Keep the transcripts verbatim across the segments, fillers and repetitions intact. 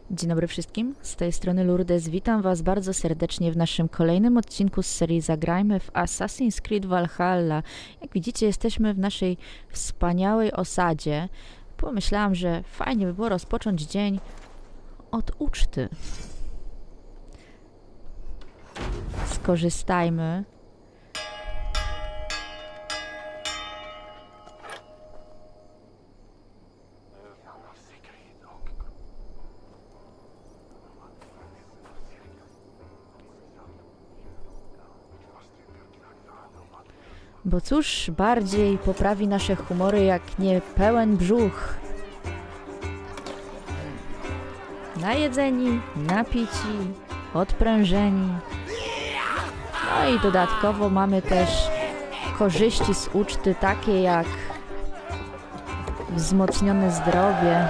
Dzień dobry wszystkim, z tej strony Lourdes. Witam Was bardzo serdecznie w naszym kolejnym odcinku z serii Zagrajmy w Assassin's Creed Valhalla. Jak widzicie, jesteśmy w naszej wspaniałej osadzie. Pomyślałam, że fajnie by było rozpocząć dzień od uczty. Skorzystajmy. Bo cóż bardziej poprawi nasze humory jak nie pełen brzuch. Najedzeni, napici, odprężeni. No i dodatkowo mamy też korzyści z uczty takie jak wzmocnione zdrowie.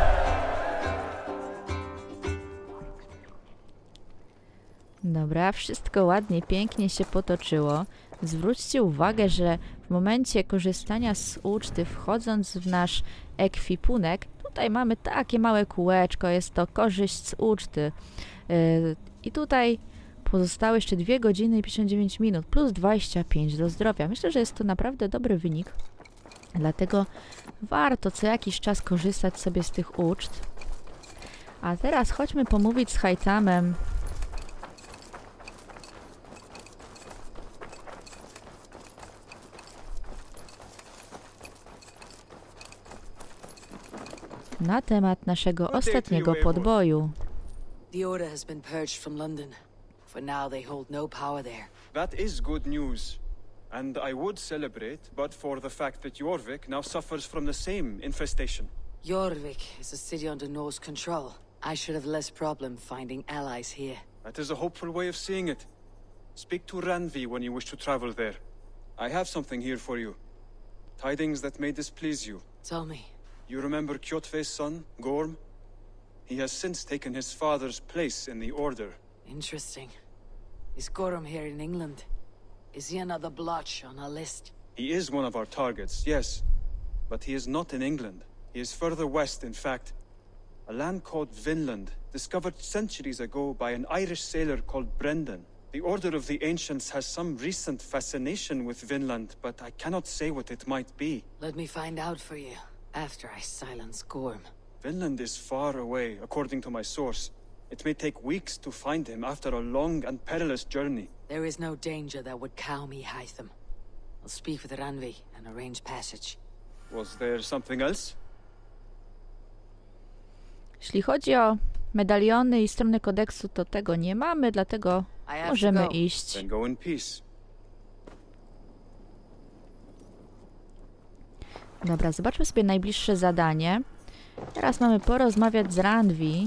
Dobra, wszystko ładnie, pięknie się potoczyło. Zwróćcie uwagę, że w momencie korzystania z uczty, wchodząc w nasz ekwipunek, tutaj mamy takie małe kółeczko, jest to korzyść z uczty. Yy, I tutaj pozostały jeszcze dwie godziny i pięćdziesiąt dziewięć minut, plus dwadzieścia pięć do zdrowia. Myślę, że jest to naprawdę dobry wynik, dlatego warto co jakiś czas korzystać sobie z tych uczt. A teraz chodźmy pomówić z Haitamem. Na temat naszego ostatniego podboju. The order has been purged from London. For now they hold no power there. That is good news. And I would celebrate, but for the fact that Jorvik now suffers from the same infestation. Jorvik is a city under Norse control. I should have less problem finding allies here. That is a hopeful way of seeing it. Speak to Randvi when you wish to travel there. I have something here for you. Tidings that may displease you. Tell me. You remember Kjotve's son, Gorm? He has since taken his father's place in the Order. Interesting. Is Gorm here in England? Is he another blotch on our list? He is one of our targets, yes. But he is not in England. He is further west, in fact. A land called Vinland, discovered centuries ago by an Irish sailor called Brendan. The Order of the Ancients has some recent fascination with Vinland, but I cannot say what it might be. Let me find out for you. After I silence Gorm. Vinland is far away, according to my source. It may take weeks to find him after a long and perilous journey. There is no danger that would cow me, Hytham. I'll speak with Randvi and arrange passage. Was there something else? Jeśli chodzi o medaliony i strony kodeksu, to tego nie mamy, dlatego możemy iść. Then go in peace. Dobra, zobaczmy sobie najbliższe zadanie. Teraz mamy porozmawiać z Randvi.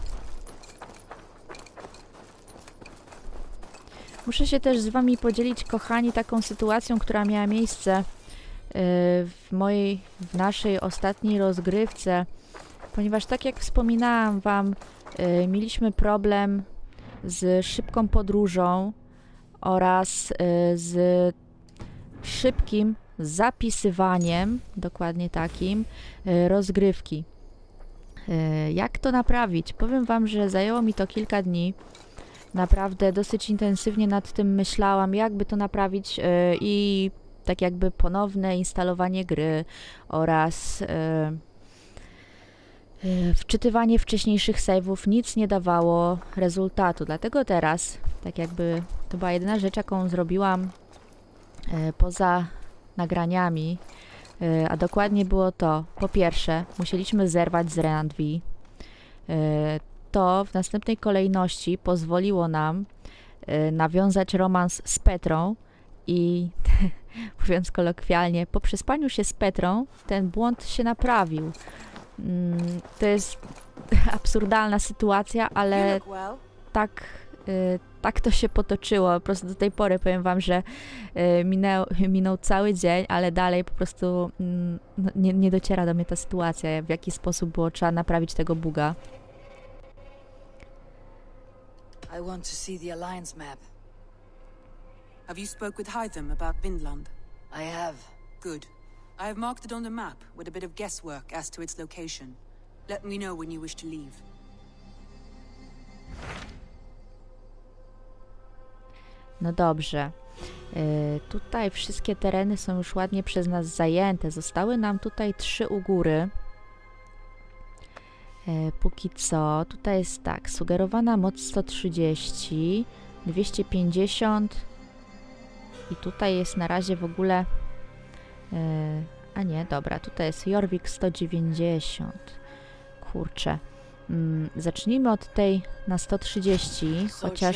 Muszę się też z Wami podzielić, kochani, taką sytuacją, która miała miejsce yy, w mojej, w naszej ostatniej rozgrywce. Ponieważ tak jak wspominałam Wam, yy, mieliśmy problem z szybką podróżą oraz yy, z szybkim zapisywaniem, dokładnie takim, rozgrywki. Jak to naprawić? Powiem Wam, że zajęło mi to kilka dni. Naprawdę dosyć intensywnie nad tym myślałam, jakby to naprawić i tak jakby ponowne instalowanie gry oraz wczytywanie wcześniejszych save'ów nic nie dawało rezultatu. Dlatego teraz, tak jakby to była jedyna rzecz, jaką zrobiłam poza nagraniami, a dokładnie było to, po pierwsze, musieliśmy zerwać z Randvi. To w następnej kolejności pozwoliło nam nawiązać romans z Petrą i mówiąc kolokwialnie, po przespaniu się z Petrą ten błąd się naprawił. To jest absurdalna sytuacja, ale tak, tak to się potoczyło. Po prostu do tej pory powiem Wam, że minął, minął cały dzień, ale dalej po prostu nie, nie dociera do mnie ta sytuacja, w jaki sposób było trzeba naprawić tego buga. I want to see the Alliance map. Have you spoke with Hytham about Vinland? I have. Good. I have marked it on the map with a bit of guesswork as to its location. Let me know when you wish to leave. No dobrze. Yy, tutaj wszystkie tereny są już ładnie przez nas zajęte. Zostały nam tutaj trzy u góry. Yy, póki co. Tutaj jest tak. Sugerowana moc sto trzydzieści, dwieście pięćdziesiąt i tutaj jest na razie w ogóle... Yy, a nie, dobra. Tutaj jest Jorvik sto dziewięćdziesiąt. Kurczę. Mm, zacznijmy od tej na sto trzydzieści, chociaż...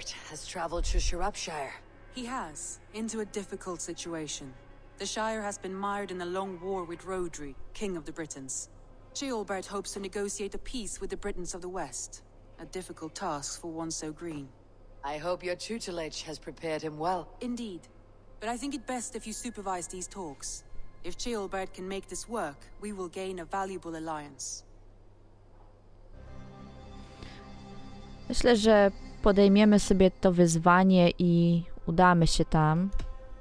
He has, into a difficult situation. The Shire has been mired in a long war with Rhodri, King of the Britons. Ceolbert hopes to negotiate a peace with the Britons of the West. A difficult task for one so green. I hope your tutelage has prepared him well. Indeed. But I think it best if you supervise these talks. If Ceolbert can make this work, we will gain a valuable alliance. Myślę, że podejmiemy sobie to wyzwanie i udamy się tam.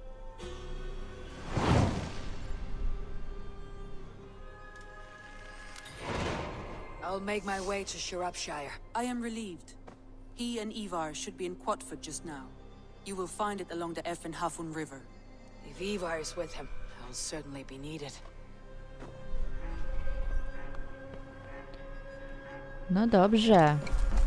I'll make my way to Shropshire. I am relieved. He and Ivar should be in Quatford just now. You will find it along the Effinhafun River. If Ivar is with him, I'll certainly be needed. No dobrze.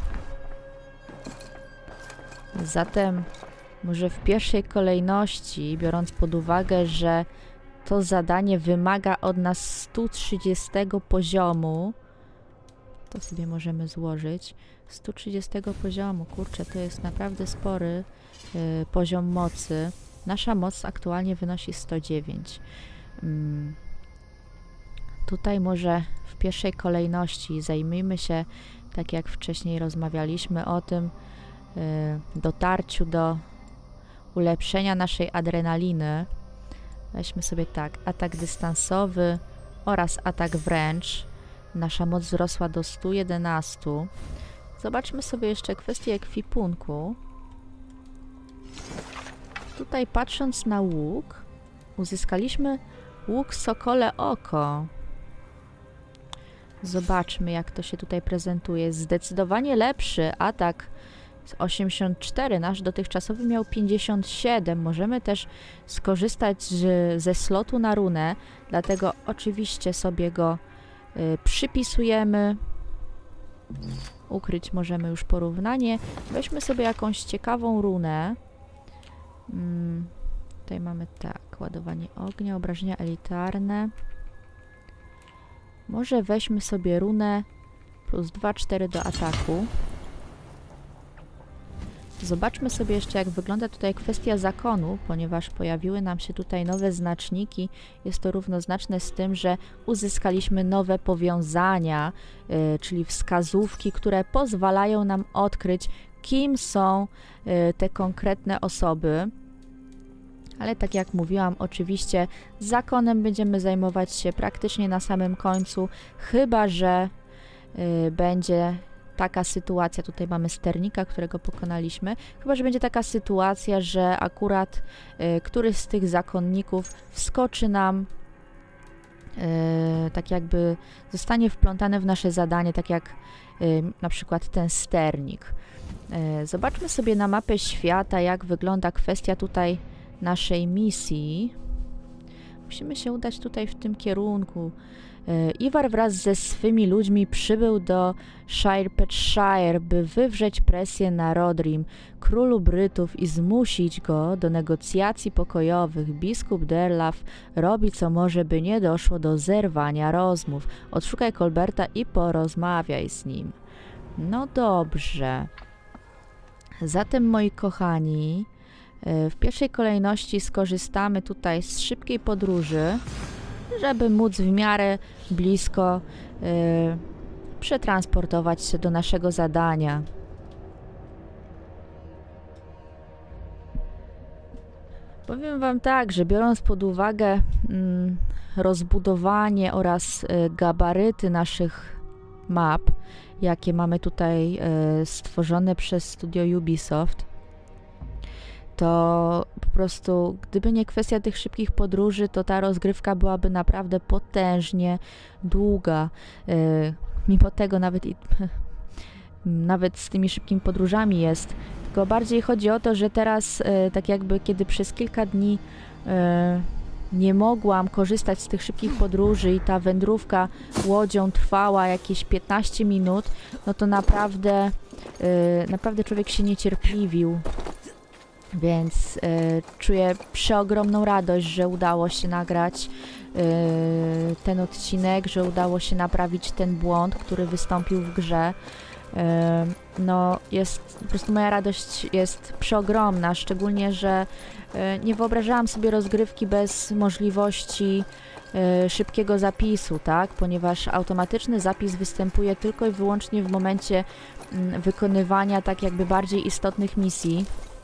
Zatem może w pierwszej kolejności, biorąc pod uwagę, że to zadanie wymaga od nas sto trzydziestego poziomu, to sobie możemy złożyć. sto trzydziestego poziomu, kurczę, to jest naprawdę spory y, poziom mocy. Nasza moc aktualnie wynosi sto dziewięć. Mm. Tutaj może w pierwszej kolejności zajmijmy się, tak jak wcześniej rozmawialiśmy o tym, dotarciu do ulepszenia naszej adrenaliny. Weźmy sobie tak, atak dystansowy oraz atak wręcz. Nasza moc wzrosła do stu jedenastu. Zobaczmy sobie jeszcze kwestię ekwipunku. Tutaj patrząc na łuk, uzyskaliśmy łuk Sokole Oko. Zobaczmy, jak to się tutaj prezentuje. Zdecydowanie lepszy atak osiemdziesiąt cztery, nasz dotychczasowy miał pięćdziesiąt siedem. Możemy też skorzystać z, ze slotu na runę, dlatego oczywiście sobie go y, przypisujemy. Ukryć możemy już porównanie. Weźmy sobie jakąś ciekawą runę. Hmm, tutaj mamy tak, ładowanie ognia, obrażenia elitarne. Może weźmy sobie runę plus dwa cztery do ataku. Zobaczmy sobie jeszcze, jak wygląda tutaj kwestia zakonu, ponieważ pojawiły nam się tutaj nowe znaczniki. Jest to równoznaczne z tym, że uzyskaliśmy nowe powiązania, yy, czyli wskazówki, które pozwalają nam odkryć, kim są yy, te konkretne osoby. Ale tak jak mówiłam, oczywiście zakonem będziemy zajmować się praktycznie na samym końcu, chyba że yy, będzie taka sytuacja, tutaj mamy sternika, którego pokonaliśmy, chyba że będzie taka sytuacja, że akurat y, któryś z tych zakonników wskoczy nam, y, tak jakby zostanie wplątany w nasze zadanie, tak jak y, na przykład ten sternik. Y, zobaczmy sobie na mapę świata, jak wygląda kwestia tutaj naszej misji. Musimy się udać tutaj w tym kierunku. Ivar wraz ze swymi ludźmi przybył do Shire-Petshire, by wywrzeć presję na Rodrim, królu Brytów, i zmusić go do negocjacji pokojowych. Biskup Derlaf robi co może, by nie doszło do zerwania rozmów. Odszukaj Colberta i porozmawiaj z nim. No dobrze. Zatem, moi kochani, w pierwszej kolejności skorzystamy tutaj z szybkiej podróży, żeby móc w miarę blisko y, przetransportować się do naszego zadania. Powiem wam tak, że biorąc pod uwagę y, rozbudowanie oraz y, gabaryty naszych map, jakie mamy tutaj y, stworzone przez studio Ubisoft, to po prostu, gdyby nie kwestia tych szybkich podróży, to ta rozgrywka byłaby naprawdę potężnie długa. Yy, mimo tego nawet i nawet z tymi szybkimi podróżami jest. Tylko bardziej chodzi o to, że teraz e, tak jakby kiedy przez kilka dni e, nie mogłam korzystać z tych szybkich podróży i ta wędrówka łodzią trwała jakieś piętnaście minut, no to naprawdę, e, naprawdę człowiek się niecierpliwił. Więc e, czuję przeogromną radość, że udało się nagrać e, ten odcinek, że udało się naprawić ten błąd, który wystąpił w grze. E, no jest, po prostu moja radość jest przeogromna, szczególnie, że e, nie wyobrażałam sobie rozgrywki bez możliwości e, szybkiego zapisu, tak? Ponieważ automatyczny zapis występuje tylko i wyłącznie w momencie m, wykonywania tak jakby bardziej istotnych misji.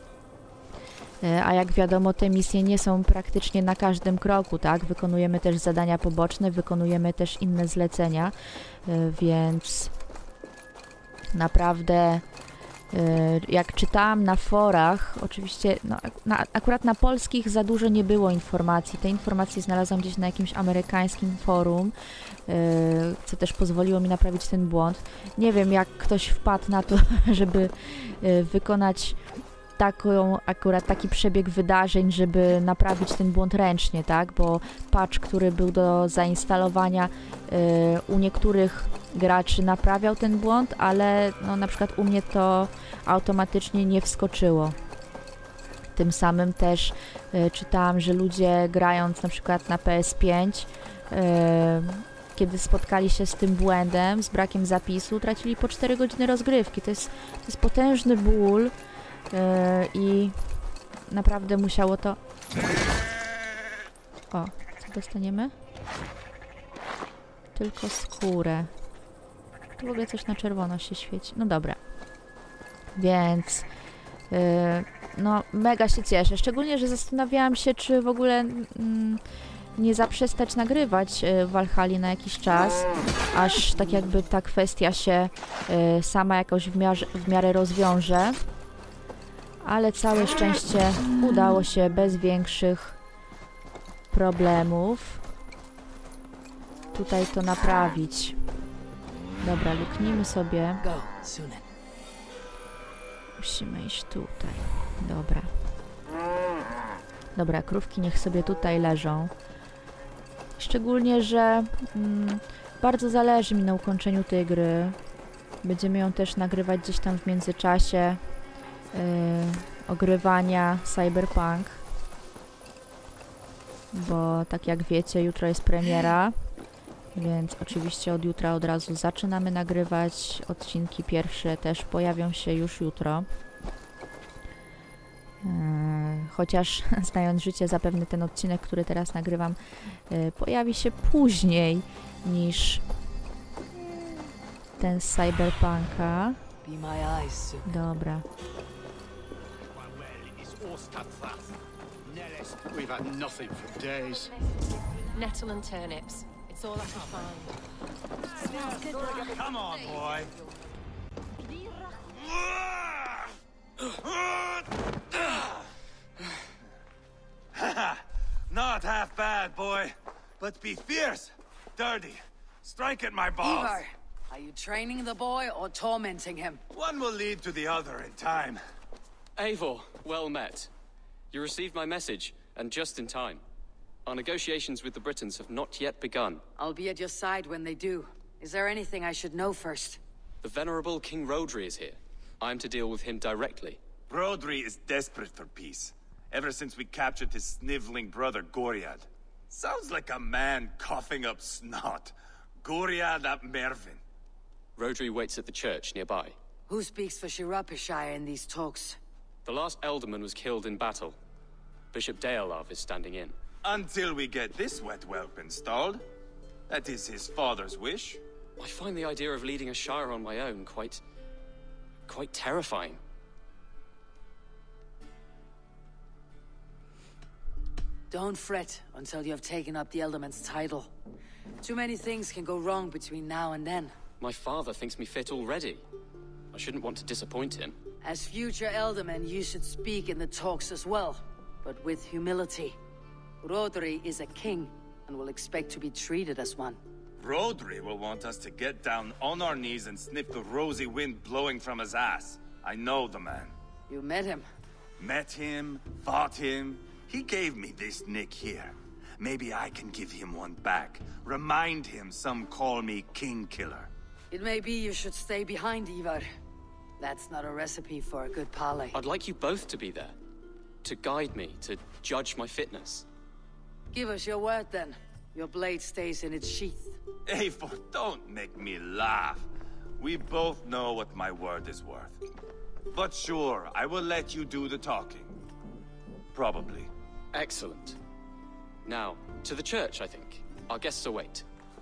A jak wiadomo, te misje nie są praktycznie na każdym kroku, tak? Wykonujemy też zadania poboczne, wykonujemy też inne zlecenia, więc naprawdę jak czytałam na forach, oczywiście no, na, akurat na polskich za dużo nie było informacji. Te informacje znalazłam gdzieś na jakimś amerykańskim forum, co też pozwoliło mi naprawić ten błąd. Nie wiem, jak ktoś wpadł na to, żeby wykonać taką, akurat taki przebieg wydarzeń, żeby naprawić ten błąd ręcznie, tak? Bo patch, który był do zainstalowania y, u niektórych graczy naprawiał ten błąd, ale no, na przykład u mnie to automatycznie nie wskoczyło. Tym samym też y, czytałam, że ludzie grając na przykład na P S pięć, y, kiedy spotkali się z tym błędem, z brakiem zapisu, tracili po cztery godziny rozgrywki. To jest, to jest potężny ból. Yy, i naprawdę musiało to... O, co dostaniemy? Tylko skórę. Tu w ogóle coś na czerwono się świeci. No dobra. Więc... Yy, no, mega się cieszę. Szczególnie, że zastanawiałam się, czy w ogóle mm, nie zaprzestać nagrywać yy, Valhalli na jakiś czas, aż tak jakby ta kwestia się yy, sama jakoś w miarę, w miarę rozwiąże. Ale całe szczęście udało się bez większych problemów tutaj to naprawić. Dobra, luknijmy sobie. Musimy iść tutaj. Dobra. Dobra, krówki niech sobie tutaj leżą. Szczególnie, że mm, bardzo zależy mi na ukończeniu tej gry. Będziemy ją też nagrywać gdzieś tam w międzyczasie. Yy, ogrywania Cyberpunk, bo tak jak wiecie, jutro jest premiera, więc oczywiście od jutra od razu zaczynamy nagrywać. Odcinki pierwsze też pojawią się już jutro. Yy, chociaż znając życie, zapewne ten odcinek, który teraz nagrywam, yy, pojawi się później niż ten z Cyberpunka. Dobra. We've had nothing for days. Nettle and turnips. It's all I can find. Come on, boy. Not half bad, boy. But be fierce, dirty. Strike at my balls. Ivar, are you training the boy or tormenting him? One will lead to the other in time. Eivor, well met. You received my message, and just in time. Our negotiations with the Britons have not yet begun. I'll be at your side when they do. Is there anything I should know first? The venerable King Rodri is here. I'm to deal with him directly. Rodri is desperate for peace, ever since we captured his sniveling brother Goriad. Sounds like a man coughing up snot. Goriad ap Mervin. Rodri waits at the church nearby. Who speaks for Shirapishire in these talks? The last Elderman was killed in battle. Bishop Deolav is standing in. Until we get this wet whelp installed. That is his father's wish. I find the idea of leading a shire on my own quite... quite terrifying. Don't fret until you have taken up the Elderman's title. Too many things can go wrong between now and then. My father thinks me fit already. I shouldn't want to disappoint him. As future Elderman, you should speak in the talks as well, but with humility. Rodri is a king, and will expect to be treated as one. Rodri will want us to get down on our knees and sniff the rosy wind blowing from his ass. I know the man. You met him? Met him, fought him. He gave me this nick here. Maybe I can give him one back. Remind him some call me King Killer. It may be you should stay behind, Ivar. That's not a recipe for a good parley. I'd like you both to be there. To guide me, to judge my fitness. Give us your word, then. Your blade stays in its sheath. Eivor, don't make me laugh. We both know what my word is worth. But sure, I will let you do the talking. Probably. Excellent. Now, to the church, I think. Our guests await.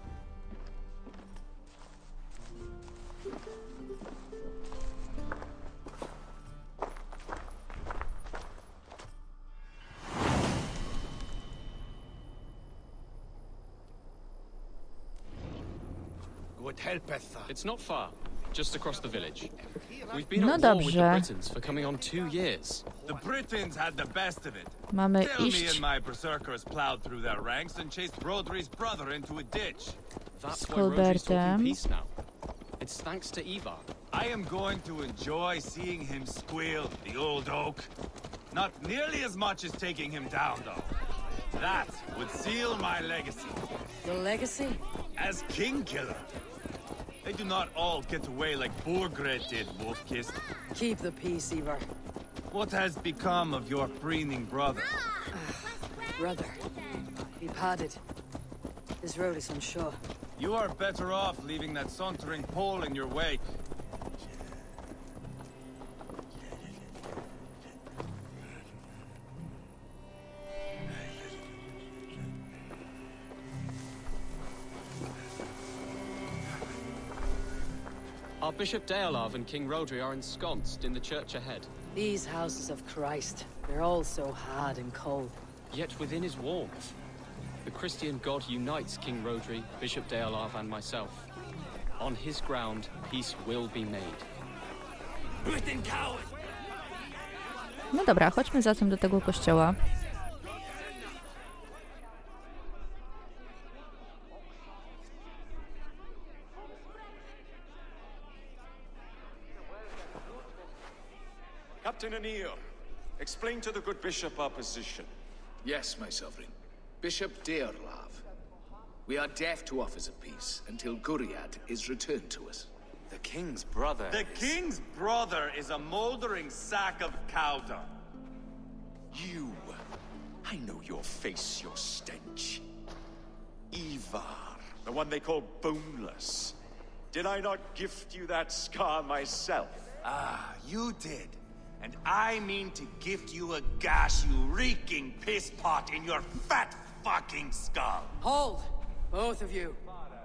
It's not far. Just across the village. We've been No at war with the dobrze. Britons for coming on two years. The Britons had the best of it. Mamy Tell me iść. and my berserkers plowed through their ranks and chased Rodri's brother into a ditch. That's Z why Rodri's talking Colbertem. peace now. It's thanks to Ivar. I am going to enjoy seeing him squeal, the old oak. Not nearly as much as taking him down, though. That would seal my legacy. Your legacy? As King Killer. They do not all get away like Borgred did, Wolfkiss. Keep the peace, Ivar. What has become of your preening brother? Brother. He parted. This road is unsure. You are better off leaving that sauntering Pole in your wake. Our Bishop Deolav and King Rodri are ensconced in the church ahead. These houses of Christ, they're all so hard and cold. Yet within his walls, the Christian God unites King Rodri, Bishop Deolav, and myself. On his ground, peace will be made. No dobra, chodźmy zatem do tego kościoła. Captain Anil, explain to the good bishop our position. Yes, my sovereign. Bishop Deorlav. We are deaf to offers of peace until Guriad is returned to us. The king's brother The is... king's brother is a moldering sack of cow dung. You. I know your face, your stench. Ivar, the one they call Boneless. Did I not gift you that scar myself? Ah, you did. And I mean to gift you a gash, you reeking piss pot in your fat fucking skull. Hold! Both of you.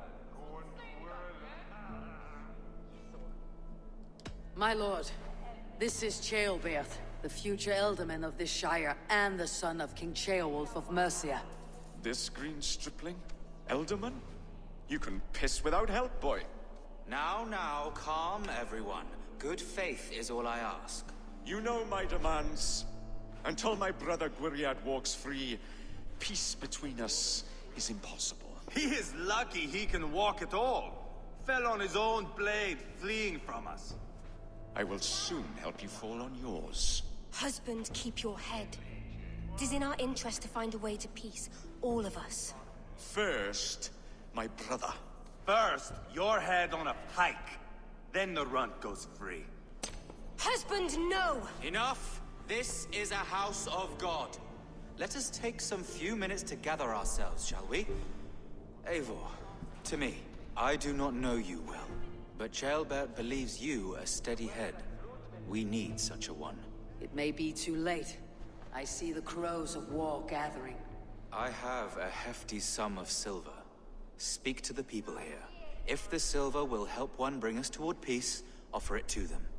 My lord, this is Ceolberth, the future alderman of this shire and the son of King Ceolwulf of Mercia. This green stripling? Elderman? You can piss without help, boy. Now, now, calm everyone. Good faith is all I ask. You know my demands. Until my brother Gwiriad walks free, peace between us is impossible. He is lucky he can walk at all. Fell on his own blade, fleeing from us. I will soon help you fall on yours. Husband, keep your head. It is in our interest to find a way to peace, all of us. First, my brother. First, your head on a pike. Then the runt goes free. Husband, no! Enough! This is a house of God. Let us take some few minutes to gather ourselves, shall we? Eivor, to me, I do not know you well, but Ceolbert believes you a steady head. We need such a one. It may be too late. I see the crows of war gathering. I have a hefty sum of silver. Speak to the people here. If the silver will help one bring us toward peace, offer it to them.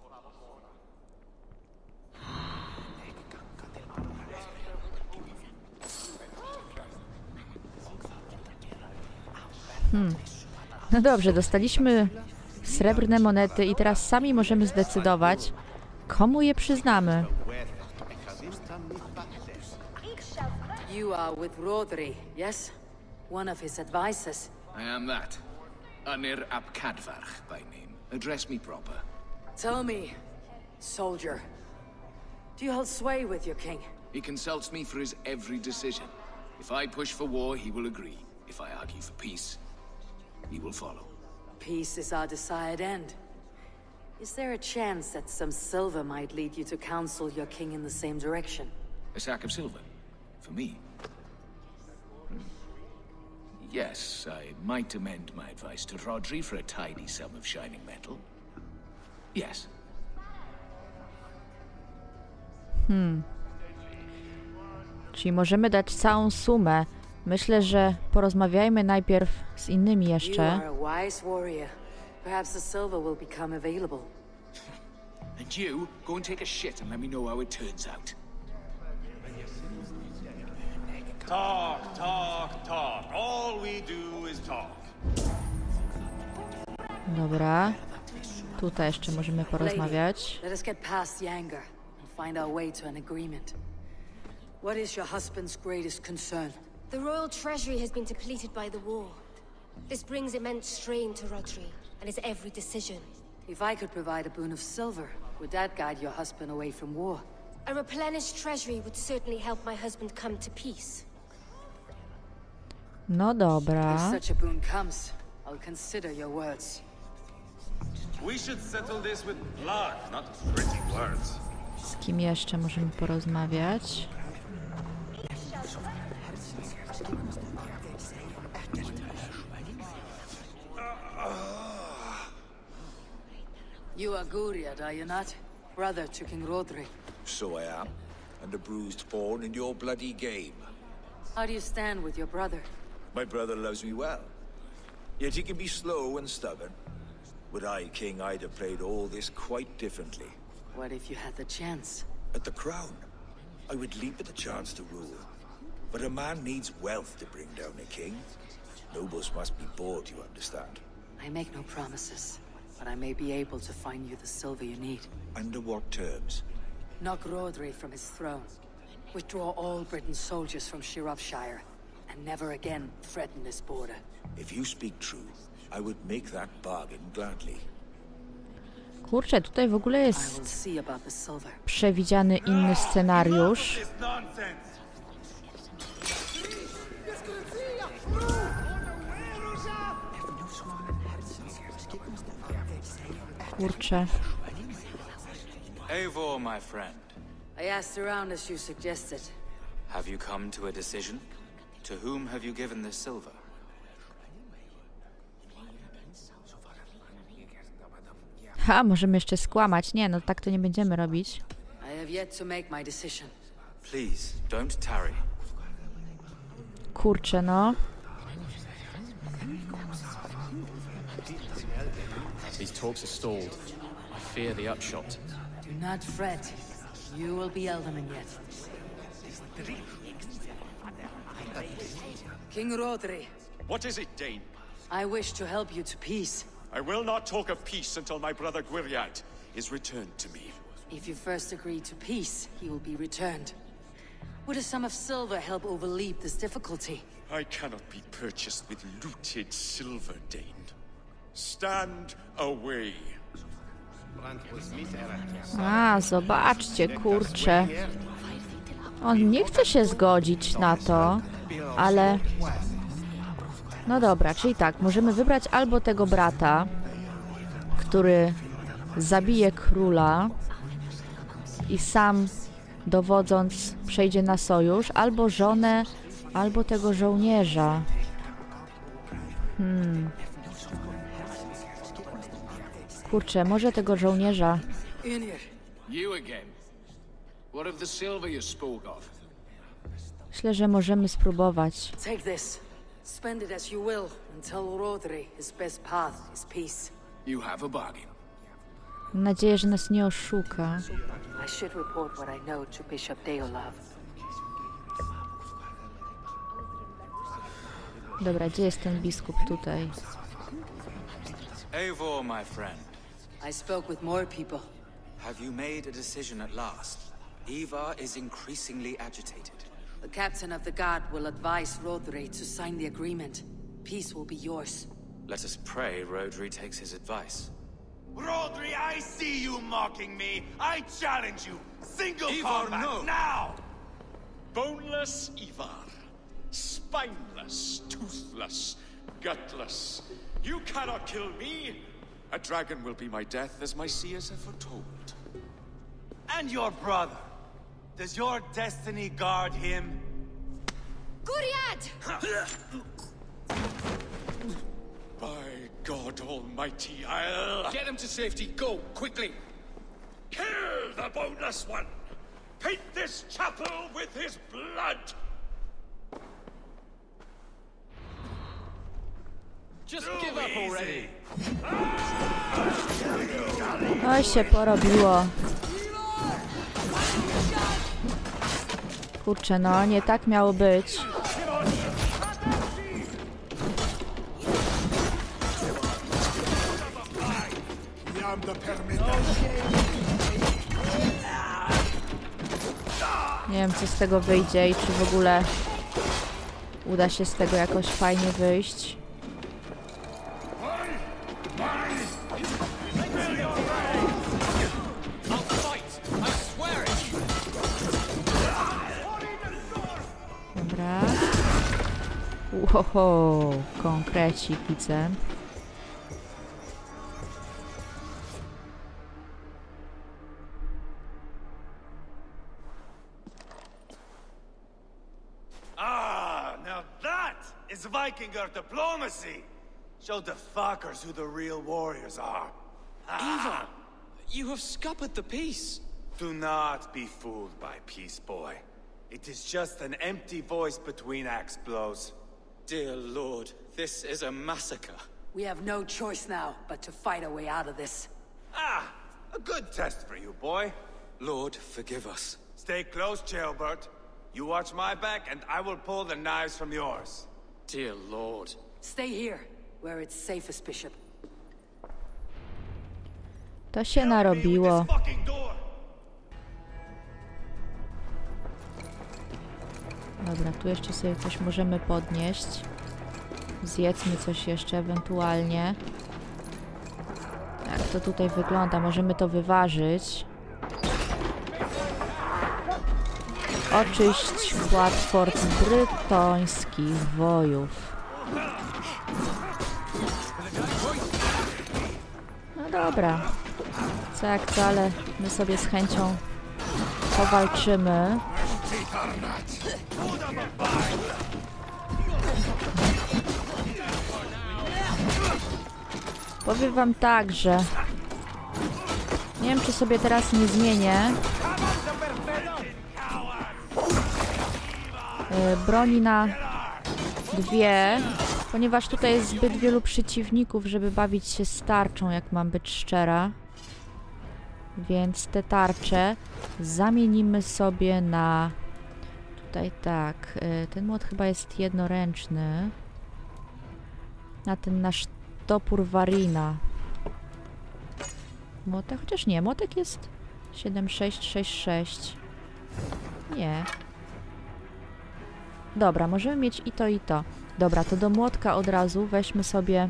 Hmm. No dobrze, dostaliśmy srebrne monety i teraz sami możemy zdecydować, komu je przyznamy. You are with Rodri, yes? One of his advisors. I am that. Anir ap Cadfarch by name. Address me proper. Tell me, soldier, do you hold sway with your king? He consults me for his every decision. If I push for war, he will agree. If I argue for peace, he will follow. Peace is our desired end. Is there a chance that some silver might lead you to counsel your king in the same direction? A sack of silver? For me? Hmm. Yes, I might amend my advice to Rodri for a tidy sum of shining metal. Yes. Hmm. Czyli możemy dać całą sumę. Myślę, że porozmawiajmy najpierw z innymi You jeszcze. are a wise warrior. Perhaps the silver will become available. And you, go and take a shit and let me know how it turns out. Talk, talk, talk. All we do is talk. Dobra. Tutaj jeszcze możemy porozmawiać. Let us get past the anger and find our way to an agreement. What is your husband's greatest concern? The royal treasury has been depleted by the war. This brings immense strain to Rodri and his every decision. If I could provide a boon of silver, would that guide your husband away from war? A replenished treasury would certainly help my husband come to peace. No dobra. If such a boon comes, I'll consider your words. We should settle this with blood, not pretty words. Z kim jeszcze możemy porozmawiać? You are Guriad, are you not? Brother to King Rodri. So I am, and a bruised pawn in your bloody game. How do you stand with your brother? My brother loves me well, yet he can be slow and stubborn. Were I king, I'd have played all this quite differently. What if you had the chance? At the crown, I would leap at the chance to rule. But a man needs wealth to bring down a king. Nobles must be bought, you understand. I make no promises, but I may be able to find you the silver you need. Under what terms? Knock Rodri from his throne. Withdraw all Britain's soldiers from Shropshire, and never again threaten this border. If you speak true, I would make that bargain gladly. Kurczę, tutaj w ogóle jest przewidziany inny scenariusz. Kurczę. Eivor, my friend. I asked around as you suggested. Have you come to a decision? To whom have you given this silver? Ha, możemy jeszcze skłamać. Nie, no tak to nie będziemy robić. I have yet to make my decision. Please, don't tarry. Kurczę, no. These talks are stalled. I fear the upshot. Do not fret. You will be Elderman yet. King Rodri. What is it, Dane? I wish to help you to peace. I will not talk of peace until my brother Gwiriad is returned to me. If you first agree to peace, he will be returned. Would a sum of silver help overleap this difficulty? I cannot be purchased with looted silver, Dane. Stand away. A, zobaczcie, kurczę. On nie chce się zgodzić na to, ale... No dobra, czyli tak, możemy wybrać albo tego brata, który zabije króla i sam dowodząc przejdzie na sojusz, albo żonę, albo tego żołnierza. Hmm. Kurczę, może tego żołnierza. You again. What of the silver you spoke of? Myślę, że możemy spróbować. Take this. Spend it as you will until Rodri, his best path is peace. You have a bargain. Mam nadzieję, że nas nie oszuka. I should report what I know to Bishop Deolav. Dobra, gdzie jest ten biskup tutaj? Eivor, my friend. I spoke with more people. Have you made a decision at last? Ivar is increasingly agitated. The captain of the guard will advise Rodri to sign the agreement. peace will be yours. Let us pray Rhodri takes his advice. Rhodri, I see you mocking me. I challenge you. Single Ivar, combat no. now. Boneless Ivar. Spineless, toothless, gutless. You cannot kill me. A dragon will be my death, as my seers have foretold. And your brother. Does your destiny guard him? Guriad! By God Almighty, I'll... Get him to safety. Go, quickly. Kill the boneless one! Paint this chapel with his blood! Just give up already. Oj, się porobiło. Kurczę, no nie tak miało być. Nie wiem, co z tego wyjdzie i czy w ogóle uda się z tego jakoś fajnie wyjść. Dobra. Uhoho, konkrecik widzę. Ah, now that is Vikinger diplomacy. Show the fuckers who the real warriors are. Ivar, you have scuppered the peace. Do not be fooled by peace, boy. It is just an empty voice between axe blows. Dear Lord, this is a massacre. We have no choice now but to fight our way out of this. Ah, a good test for you, boy. Lord, forgive us. Stay close, Jailbert. You watch my back, and I will pull the knives from yours. Dear Lord. Stay here, where it's safest, Bishop. To się narobiło. Dobra, tu jeszcze sobie coś możemy podnieść. Zjedzmy coś jeszcze ewentualnie. Jak to tutaj wygląda? Możemy to wyważyć. Oczyść skład fort brytońskich wojów. No dobra. Co jak co, ale my sobie z chęcią powalczymy. Powiem wam tak, że nie wiem, czy sobie teraz nie zmienię broni na dwie, ponieważ tutaj jest zbyt wielu przeciwników, żeby bawić się z tarczą, jak mam być szczera. Więc te tarcze zamienimy sobie na... Tutaj tak, ten młot chyba jest jednoręczny. Na ten nasz topór Warina. Młotek? Chociaż nie, młotek jest siedem sześć sześć sześć. Nie. Dobra, możemy mieć i to, i to. Dobra, to do młotka od razu weźmy sobie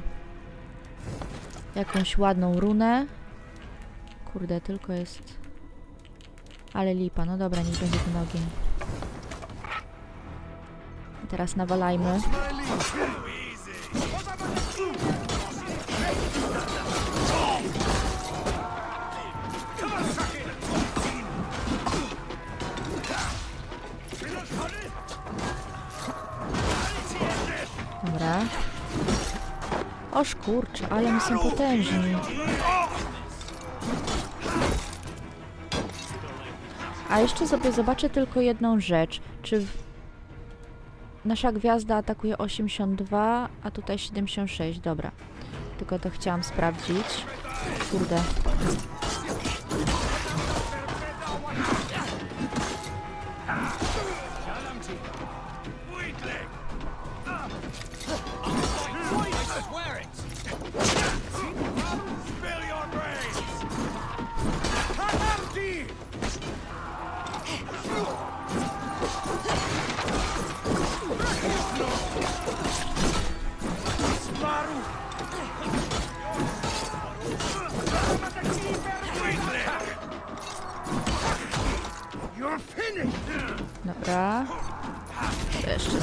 jakąś ładną runę. Kurde, tylko jest... Ale lipa, no dobra, niech będzie ten ogień. I teraz nawalajmy. Dobra. Oż kurczę, ale oni są potężni. A jeszcze sobie zobaczę tylko jedną rzecz. Czy w... nasza gwiazda atakuje osiemdziesiąt dwa, a tutaj siedemdziesiąt sześć. Dobra. Tylko to chciałam sprawdzić. Kurde. Dobra. Jeszcze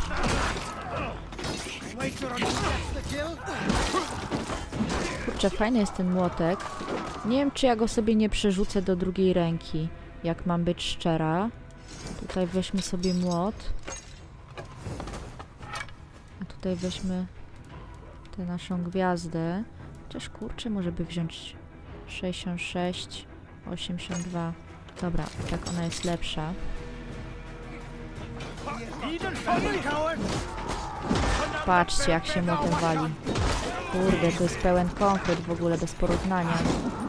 kurczę, fajny jest ten młotek. Nie wiem, czy ja go sobie nie przerzucę do drugiej ręki, jak mam być szczera. Tutaj weźmy sobie młot. A tutaj weźmy tę naszą gwiazdę. Chociaż kurczę, może by wziąć sześćdziesiąt sześć, osiemdziesiąt dwa. Dobra, tak ona jest lepsza. Patrzcie, jak się młotem wali. Kurde, to jest pełen konkret w ogóle, bez porównania.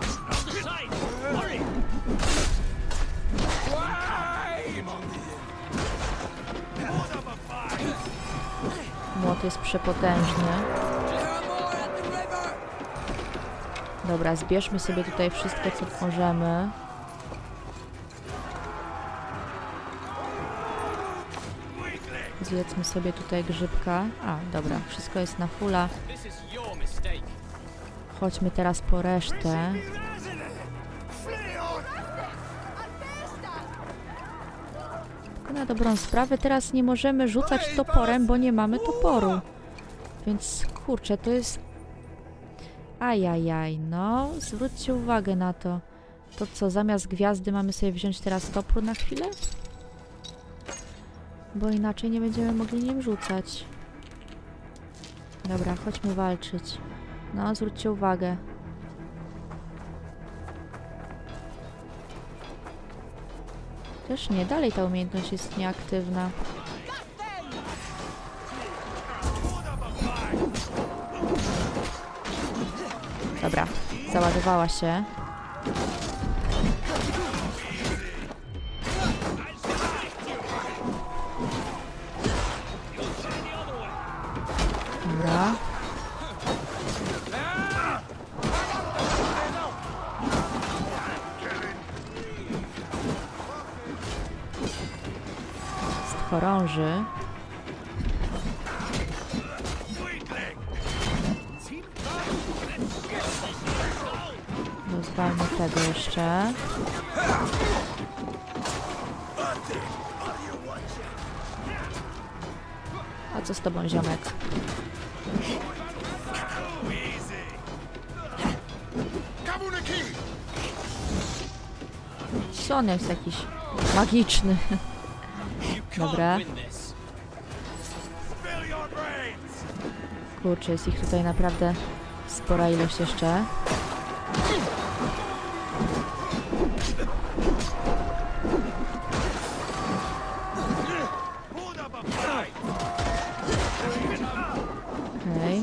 Młot jest przepotężny. Dobra, zbierzmy sobie tutaj wszystko, co możemy. Zjedzmy sobie tutaj grzybka. A, dobra, wszystko jest na fulla. Chodźmy teraz po resztę. Tylko na dobrą sprawę teraz nie możemy rzucać toporem, bo nie mamy toporu. Więc kurczę, to jest... Ajajaj, no, zwróćcie uwagę na to. To co, zamiast gwiazdy mamy sobie wziąć teraz topór na chwilę? Bo inaczej nie będziemy mogli nim rzucać. Dobra, chodźmy walczyć. No, zwróćcie uwagę. Też nie, dalej ta umiejętność jest nieaktywna. Dobra, załadowała się. Dobra. Z chorąży. Rozwalmy tego jeszcze. A co z tobą, ziomek? Co on jest jakiś magiczny? Dobra. Kurczę, jest ich tutaj naprawdę spora ilość jeszcze. Okej.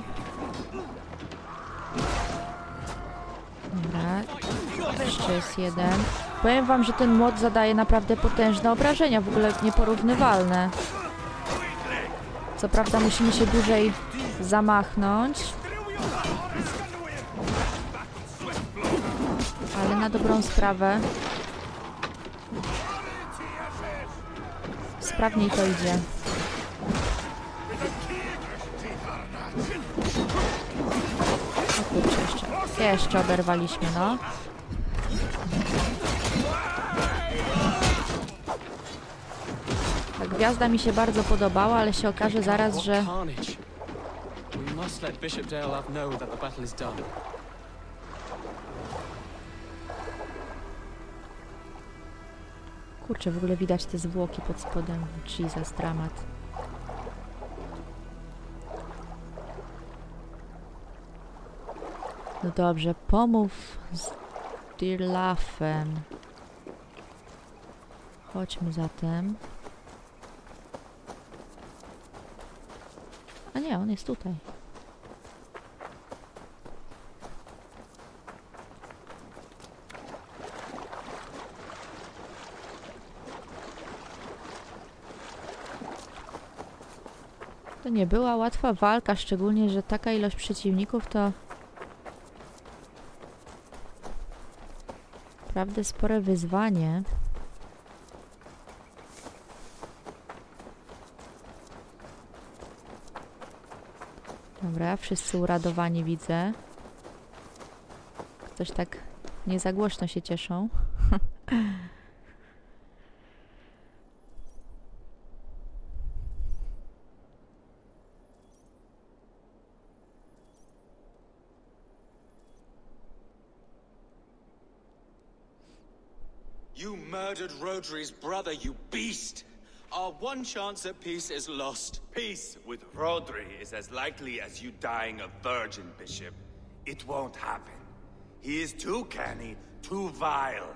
Dobra. Jeszcze jest jeden. Powiem wam, że ten młot zadaje naprawdę potężne obrażenia, w ogóle nieporównywalne. Co prawda musimy się dłużej zamachnąć. Ale na dobrą sprawę sprawniej to idzie. O kurczę, jeszcze, jeszcze oberwaliśmy, no. Ta gwiazda mi się bardzo podobała, ale się okaże zaraz, że... Kurczę, w ogóle widać te zwłoki pod spodem. Jesus, dramat. No dobrze, pomów z Dirlafem. Chodźmy zatem. A nie, on jest tutaj. To nie była łatwa walka, szczególnie, że taka ilość przeciwników to naprawdę spore wyzwanie. Dobra, wszyscy uradowani widzę. Ktoś tak nie za głośno się cieszą. You murdered Rodri's brother, you beast! Our one chance at peace is lost. Peace with Rodri is as likely as you dying a virgin, Bishop. It won't happen. He is too canny, too vile.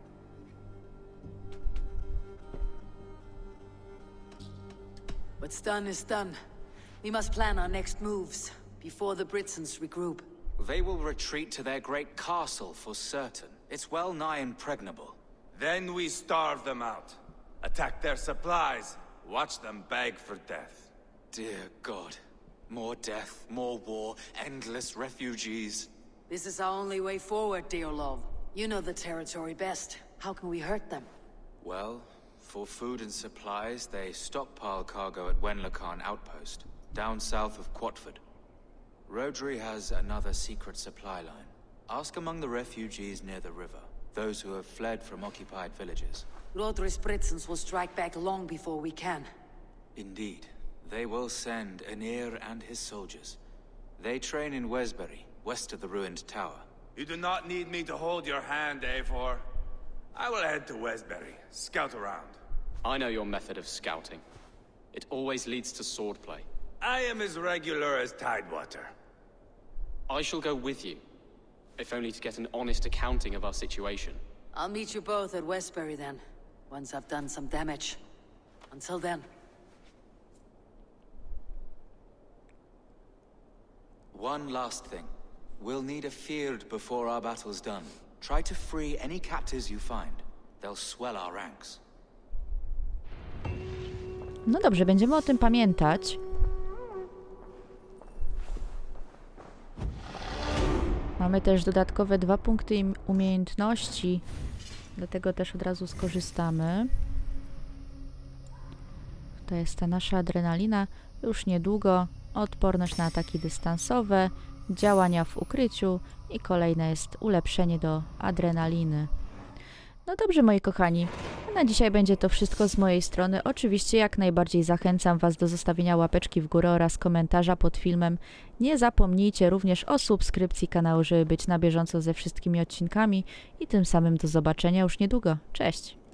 What's done is done. We must plan our next moves, before the Britons regroup. They will retreat to their great castle for certain. It's well nigh impregnable. Then we starve them out. Attack their supplies. Watch them beg for death. Dear God. More death, more war, endless refugees. This is our only way forward, Deolov. You know the territory best. How can we hurt them? Well, for food and supplies, they stockpile cargo at Wenlacan Outpost, down south of Quatford. Rodri has another secret supply line. Ask among the refugees near the river, those who have fled from occupied villages. Rodri's Britons will strike back long before we can. Indeed. They will send Anir and his soldiers. They train in Wesbury, west of the ruined tower. You do not need me to hold your hand, Eivor. I will head to Wesbury, scout around. I know your method of scouting. It always leads to swordplay. I am as regular as Tidewater. I shall go with you, if only to get an honest accounting of our situation. I'll meet you both at Westbury then, once I've done some damage. Until then. One last thing. We'll need a field before our battle's done. Try to free any captives you find. They'll swell our ranks. No dobrze, będziemy o tym pamiętać. Mamy też dodatkowe dwa punkty umiejętności, dlatego też od razu skorzystamy. To jest ta nasza adrenalina. Już niedługo odporność na ataki dystansowe, działania w ukryciu i kolejne jest ulepszenie do adrenaliny. No dobrze, moi kochani, na dzisiaj będzie to wszystko z mojej strony. Oczywiście jak najbardziej zachęcam Was do zostawienia łapeczki w górę oraz komentarza pod filmem. Nie zapomnijcie również o subskrypcji kanału, żeby być na bieżąco ze wszystkimi odcinkami i tym samym do zobaczenia już niedługo. Cześć!